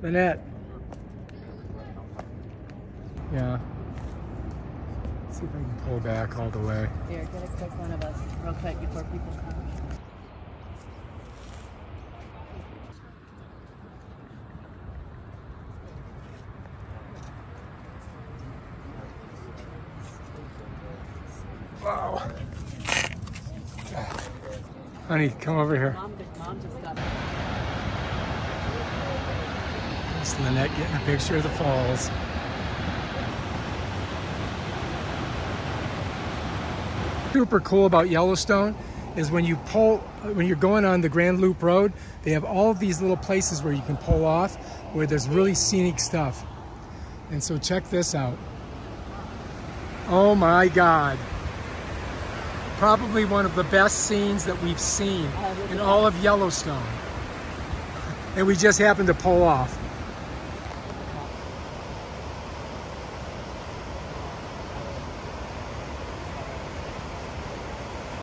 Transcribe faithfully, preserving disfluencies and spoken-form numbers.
Lynette. Yeah. Let's see if I can pull back all the way. Here, get a quick one of us real quick before people come. Wow. Honey, come over here. Mom, Mom just got It's Lynette getting a picture of the falls. Super cool about Yellowstone is when you pull, when you're going on the Grand Loop Road, they have all of these little places where you can pull off, where there's really scenic stuff. And so check this out. Oh my God. Probably one of the best scenes that we've seen in all of Yellowstone. And we just happened to pull off.